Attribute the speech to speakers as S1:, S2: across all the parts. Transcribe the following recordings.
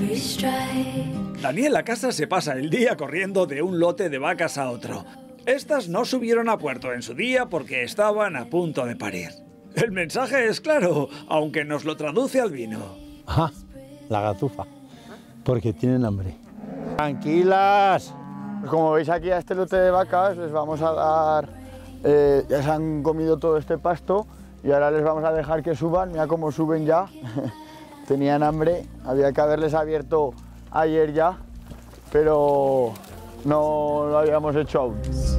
S1: Daniel Acasa se pasa el día corriendo de un lote de vacas a otro. Estas no subieron a puerto en su día porque estaban a punto de parir. El mensaje es claro, aunque nos lo traduce Albino.
S2: Ajá, la gazufa, porque tienen hambre. ¡Tranquilas!
S3: Como veis aquí a este lote de vacas les vamos a dar, ya se han comido todo este pasto y ahora les vamos a dejar que suban, mira cómo suben ya. Tenían hambre, había que haberles abierto ayer ya, pero no lo habíamos hecho aún.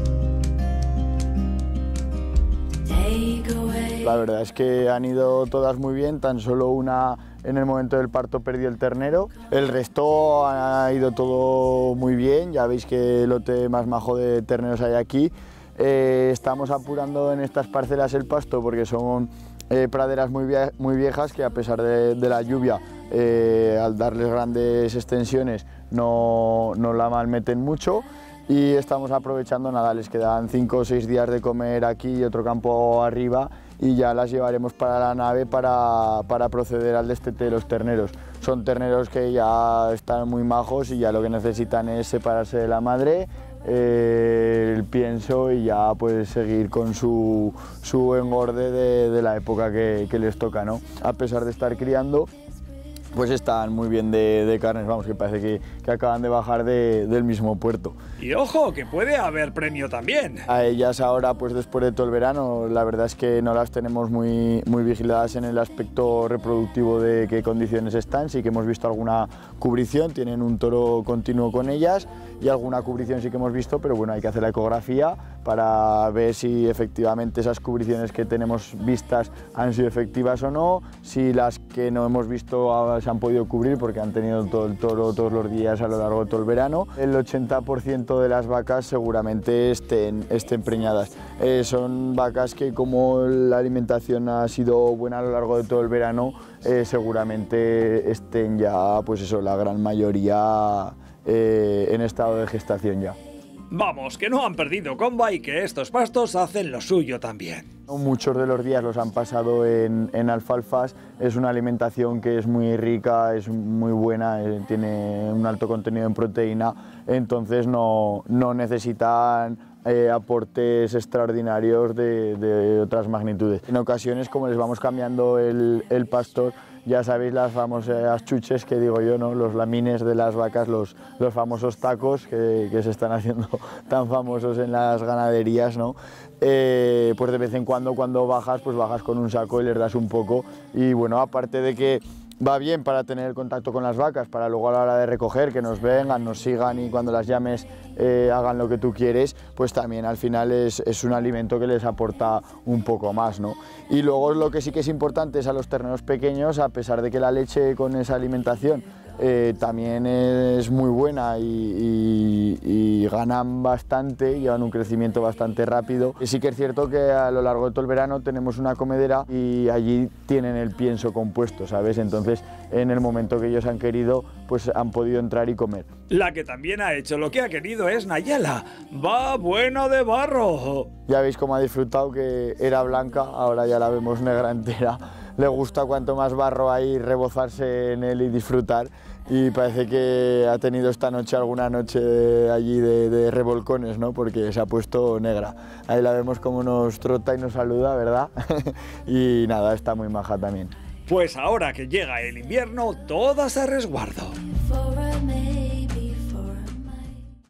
S3: La verdad es que han ido todas muy bien, tan solo una en el momento del parto perdió el ternero. El resto ha ido todo muy bien, ya veis que lote más majo de terneros hay aquí. Estamos apurando en estas parcelas el pasto porque son praderas muy viejas que a pesar de la lluvia, al darles grandes extensiones no la malmeten mucho. Y estamos aprovechando, nada, les quedan 5 o 6 días de comer aquí y otro campo arriba y ya las llevaremos para la nave para proceder al destete de los terneros. Son terneros que ya están muy majos y ya lo que necesitan es separarse de la madre, el pienso y ya pues seguir con su engorde de la época que les toca, ¿no? A pesar de estar criando, pues están muy bien de carnes, vamos, que parece que acaban de bajar del mismo puerto.
S1: Y ojo, que puede haber premio también.
S3: A ellas ahora, pues después de todo el verano, la verdad es que no las tenemos muy vigiladas en el aspecto reproductivo de qué condiciones están. Sí que hemos visto alguna cubrición, tienen un toro continuo con ellas y alguna cubrición sí que hemos visto, pero bueno, hay que hacer la ecografía para ver si efectivamente esas cubriciones que tenemos vistas han sido efectivas o no, si las que no hemos visto se han podido cubrir porque han tenido todo el toro todos los días a lo largo de todo el verano. El 80% de las vacas seguramente estén preñadas. Son vacas que, como la alimentación ha sido buena a lo largo de todo el verano, seguramente estén ya, pues eso, la gran mayoría en estado de gestación ya.
S1: Vamos, que no han perdido comba y que estos pastos hacen lo suyo también.
S3: Muchos de los días los han pasado en alfalfas, es una alimentación que es muy rica, es muy buena, tiene un alto contenido en proteína, entonces no necesitan aportes extraordinarios de otras magnitudes. En ocasiones, como les vamos cambiando el pastor, ya sabéis las famosas chuches que digo yo, ¿no? Los lamines de las vacas, los famosos tacos que se están haciendo tan famosos en las ganaderías, ¿no? Pues de vez en cuando bajas, pues bajas con un saco y les das un poco. Y bueno, aparte de que va bien para tener el contacto con las vacas, para luego a la hora de recoger, que nos vengan, nos sigan y cuando las llames hagan lo que tú quieres, pues también al final es un alimento que les aporta un poco más, ¿no? Y luego lo que sí que es importante es a los terneros pequeños, a pesar de que la leche con esa alimentación también es muy buena y ganan bastante, llevan un crecimiento bastante rápido. Y sí que es cierto que a lo largo de todo el verano tenemos una comedera y allí tienen el pienso compuesto, ¿sabes? Entonces, en el momento que ellos han querido, pues han podido entrar y comer.
S1: La que también ha hecho lo que ha querido es Nayela. ¡Va buena de barro!
S3: Ya veis cómo ha disfrutado, que era blanca, ahora ya la vemos negra entera. Le gusta cuanto más barro hay rebozarse en él y disfrutar, y parece que ha tenido esta noche alguna noche allí de revolcones, ¿no? Porque se ha puesto negra. Ahí la vemos como nos trota y nos saluda, ¿verdad? Y nada, está muy maja también.
S1: Pues ahora que llega el invierno, todas a resguardo.